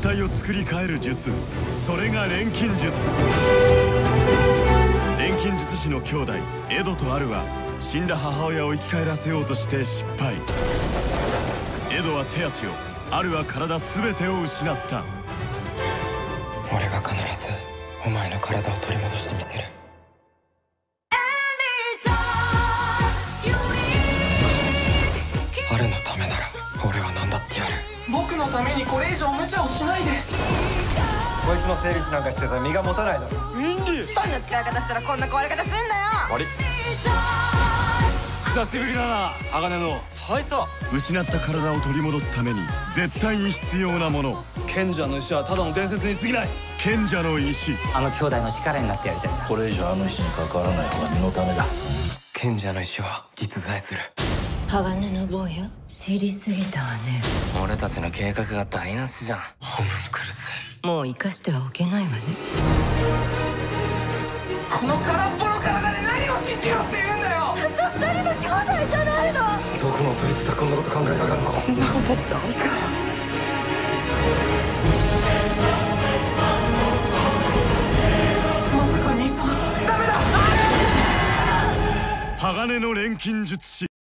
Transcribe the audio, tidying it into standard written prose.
体を作り変える術、それが錬金術。錬金術師の兄弟エドとアルは死んだ母親を生き返らせようとして失敗。エドは手足を、アルは体全てを失った。 俺が必ずお前の体を取り戻してみせる。アルのためなら俺は何だってやる。 僕のためにこれ以上無茶をしないで。 こいつの整理士なんかしてたら身が持たないだろ。 ミンディ、 一人の使い方したらこんな壊れ方すんだよ。 あれ、 久しぶりだな、鋼の大佐。 失った体を取り戻すために絶対に必要なもの、 賢者の石はただの伝説に過ぎない。 賢者の石。 あの兄弟の力になってやりたいんだ。 これ以上あの石に関わらない方が身のためだ。 賢者の石は実在する。 鋼の坊よ、知りすぎたわね。 俺たちの計画が台無しじゃん。ホムンクルス、 もう生かしてはおけないわね。 この空っぽの体で何を信じろって言うんだよ。 たった二人の兄弟じゃないの。 どこのどいつだこんなこと考えやがるの。こんなことってありか。 まさか兄さん、ダメだ。 鋼の錬金術師。